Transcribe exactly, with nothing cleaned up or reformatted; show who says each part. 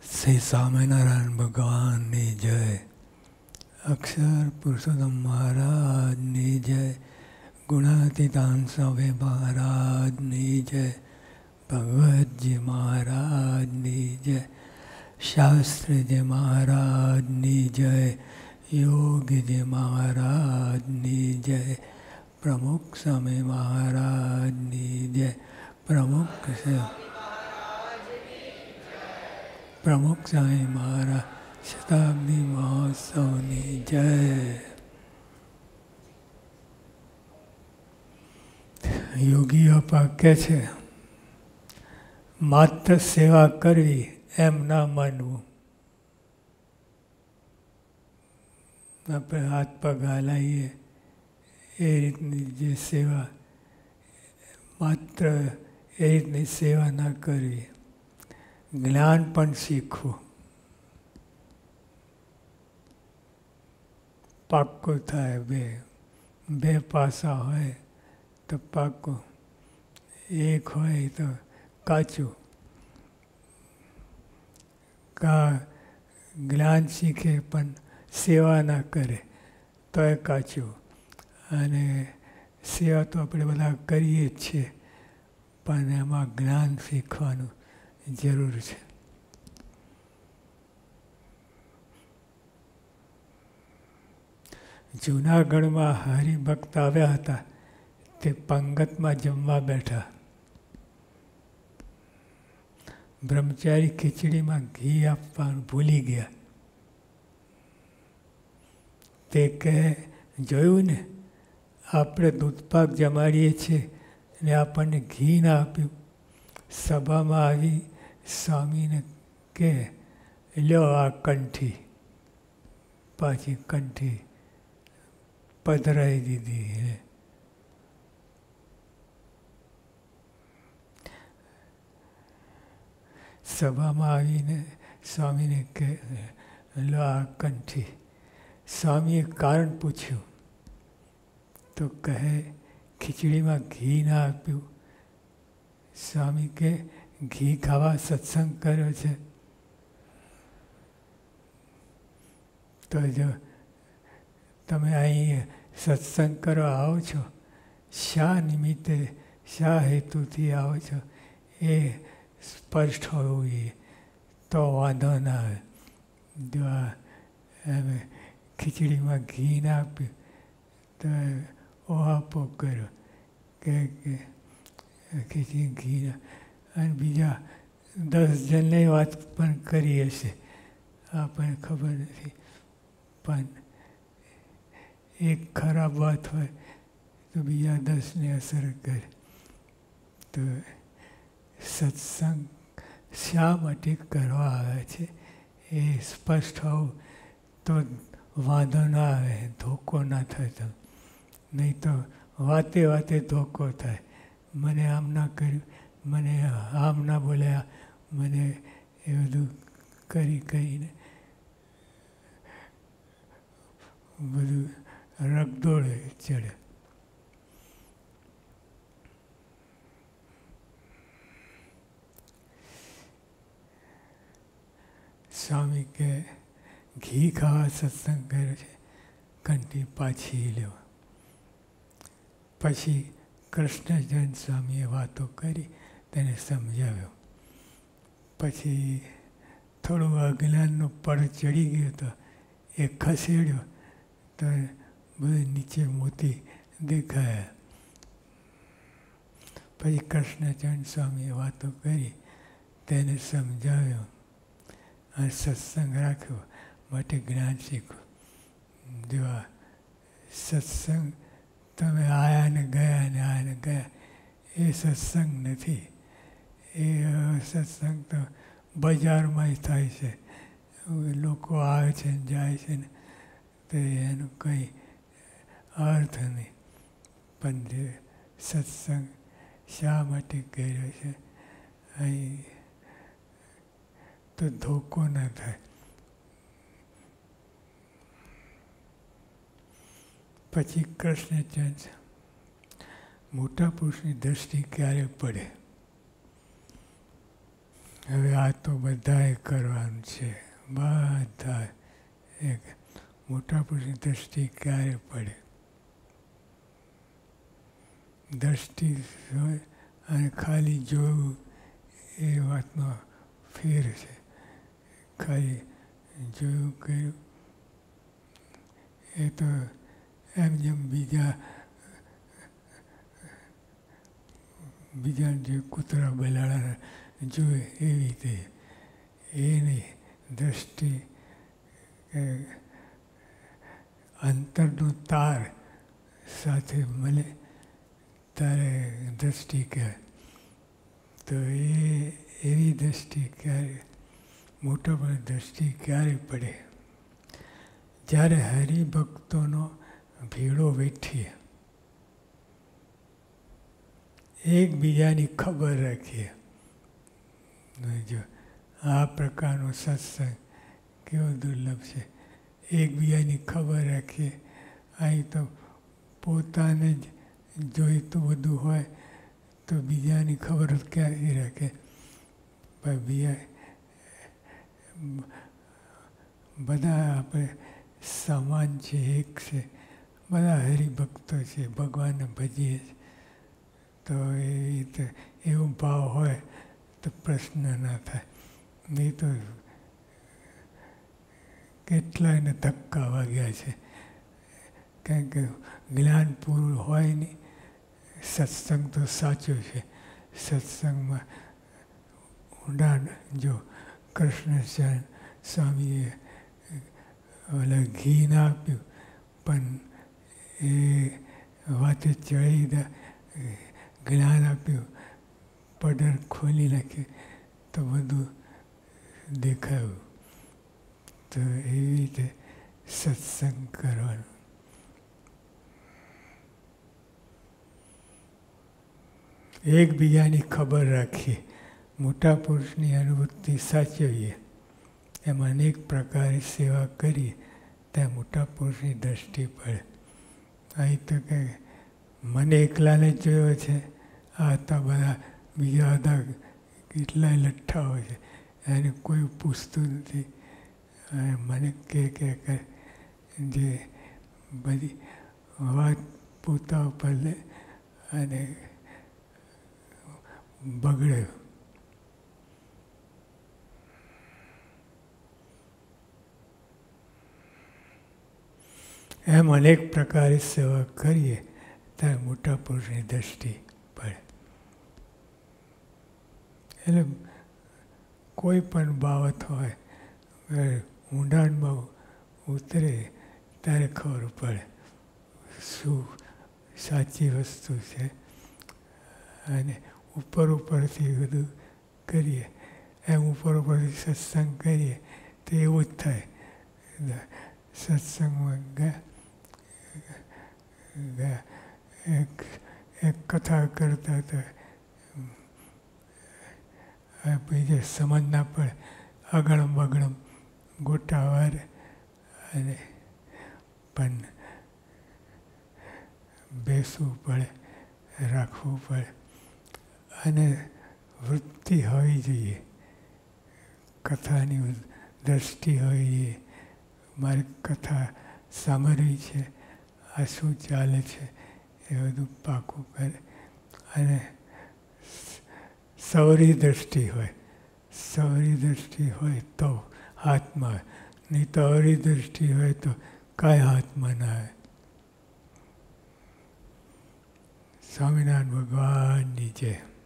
Speaker 1: શ્રી સ્વામિનારાયણ ભગવાનની જય, અક્ષર પુરુષોત્તમ મહારાજની જય, ગુણાતીતાન સ્વામી મહારાજની જય, ભગવતજી મહારાજની જય, શાસ્ત્રીજી મહારાજની જય, યોગીજી મહારાજની જય, પ્રમુખ સ્વામી મહારાજની જય, પ્રમુખ પ્રમુખ સ્વામી મહારાજ શતાબ્દી મહોત્સવની જય. યોગીઓ પાકે છે માત્ર સેવા કરવી એમ ના માનવું. આપણે હાથ પગ હલાવીએ એ રીતની જે સેવા, માત્ર એ રીતની સેવા ના કરવી. જ્ઞાન પણ શીખવું, પાક્કું થાય. બે બે પાસા હોય તો પાક્કું, એક હોય તો કાચું. કા જ્ઞાન શીખે પણ સેવા ના કરે તો એ કાચું. અને સેવા તો આપણે બધા કરીએ જ છીએ, પણ એમાં જ્ઞાન શીખવાનું જરૂર છે. જૂનાગઢમાં હરિભક્ત આવ્યા હતા, તે પંગતમાં જમવા બેઠા. બ્રહ્મચારી ખીચડીમાં ઘી આપવાનું ભૂલી ગયા. તે કહે, જોયું ને, આપણે દૂધપાક જમાડીએ છીએ અને આપણને ઘી ના આપ્યું. સભામાં આવી સ્વામીને કે લ્યો આ કંઠી, પાછી કંઠી પધરાઈ દીધી. સભામાં આવીને સ્વામીને કે લો આ કંઠી. સ્વામીએ કારણ પૂછ્યું તો કહે ખીચડીમાં ઘી ના આપ્યું. સ્વામી કે ઘી ખાવા સત્સંગ કર્યો છે. તો જો તમે અહીં સત્સંગ કરવા આવો છો, શા નિમિત્તે શા હેતુથી આવો છો એ સ્પષ્ટ હોવું જોઈએ, તો વાંધો ના આવે. જો આ ખીચડીમાં ઘી ના આપ્યું તો ઓહાપો કર્યો કે ખીચડી ઘી. અને બીજા દસ જણને વાત પણ કરી હશે, આપણને ખબર નથી. પણ એક ખરાબ વાત હોય તો બીજા દસને અસર કરે. તો સત્સંગ શા માટે કરવા આવે છે એ સ્પષ્ટ હોવું તો વાંધો ના આવે, ધોકો ના થાય. તો નહીં તો વાતે વાતે ધોકો થાય. મને આમ ના કર્યું, મને આમ ના બોલ્યા, મને એ બધું કરી કહીને બધું રગદોળે ચડે. સ્વામી કે ઘી ખાવા સત્સંગ કર્યો છે, કંઠી પાછી લેવા. પછી કૃષ્ણજન સ્વામીએ વાતો કરી, તેને સમજાવ્યો. પછી થોડું અજ્ઞાનનો પડ ચડી ગયો તો એ ખસેડ્યો તો બધું નીચે મોતી દેખાયા. પછી કૃષ્ણચંદ સ્વામીએ વાતો કરી, તેને સમજાવ્યો અને સત્સંગ રાખ્યો. માટે જ્ઞાન શીખો. જો આ સત્સંગ તમે આયા ને ગયા ને આયા ને ગયા, એ સત્સંગ નથી. એ સત્સંગ તો બજારમાં થાય છે. લોકો આવે છે ને જાય છે ને, તો એનો કંઈ અર્થ નહીં. પણ જે સત્સંગ શા માટે કર્યો છે અહીં તો ધોકો ના થાય. પછી કૃષ્ણચંદ મોટા પુરુષની દ્રષ્ટિ ક્યારે પડે હવે આ તો બધાએ કરવાનું છે. બધા એક મોટા પુરુષની દ્રષ્ટિ ક્યારે પડે? દ્રષ્ટિ હોય અને ખાલી જોવું એ વાતનો ફેર છે. ખાલી જોયું કર્યું એ તો એમ જેમ બીજા બીજા જે કૂતરા બલાડા જોવે એવી રીતે એ નહીં. દ્રષ્ટિ અંતરનો તાર સાથે મળે ત્યારે દ્રષ્ટિ કહેવાય. તો એ એવી દ્રષ્ટિ ક્યારે મોટા પણ દ્રષ્ટિ ક્યારે પડે? જ્યારે હરિભક્તોનો ભેળો વેઠીએ, એકબીજાની ખબર રાખીએ. જો આ પ્રકારનો સત્સંગ કેવો દુર્લભ છે. એકબીજાની ખબર રાખીએ. અહીં તો પોતાને જ જોઈતું બધું હોય તો બીજાની ખબર ક્યાંથી રાખે? પણ બીજા બધા આપણે સમાન છે, એક છે, બધા હરિભક્તો છે, ભગવાનને ભજીએ છીએ. તો એ રીતે એવો ભાવ હોય તો પ્રશ્ન ના થાય. નહીં તો કેટલાયને ધક્કા વાગ્યા છે. કારણ કે જ્ઞાન પૂરું હોય નહીં. સત્સંગ તો સાચો છે. સત્સંગમાં ઊંડાણ જો કૃષ્ણચરણ સ્વામીએ ઓલા ઘી ના આપ્યું પણ એ વાતે ચડી જ્ઞાન આપ્યું, પડર ખોલી નાખ્યું તો બધું દેખાયું. તો એવી રીતે સત્સંગ કરવાનો. એકબીજાની ખબર રાખીએ, મોટા પુરુષની અનુભૂતિ સાચવીએ, એમાં અનેક પ્રકારે સેવા કરીએ ત્યાં મોટા પુરુષની દ્રષ્ટિ પડે. અહીં તો કે મને એકલાને જ જોયો છે, આ હતા બધા બીજા બધા કેટલાય લઠ્ઠાઓ છે, એને કોઈ પૂછતું નથી. અને મને કે કે જે બધી વાત પોતા ઉપર લે અને બગડે. એમ અનેક પ્રકારે સેવા કરીએ ત્યારે મોટા પુરુષની દ્રષ્ટિ પડે. એટલે કોઈ પણ બાબત હોય ઊંડાણમાં ઉતરે ત્યારે ખબર પડે શું સાચી વસ્તુ છે. અને ઉપર ઉપરથી બધું કરીએ એમ ઉપર ઉપરથી સત્સંગ કરીએ તો એવું જ થાય. સત્સંગમાં ગયા ગયા એક એક કથા કરતા હતા, બીજે સમજ ના પડે, અગણમ બગણમ ગોટા વારે અને પણ બેસવું પડે, રાખવું પડે અને વૃત્તિ હોવી જોઈએ, કથાની દ્રષ્ટિ હોવી જોઈએ. મારી કથા સાંભળવી છે, આ શું ચાલે છે એ બધું પાકું કરે. અને સવરી દ્રષ્ટિ હોય, સવરી દ્રષ્ટિ હોય તો હાથમાં આવે, નહીં તો અવરી દ્રષ્ટિ હોય તો કાંઈ હાથમાં ના આવે. સ્વામિનારાયણ ભગવાનની જય.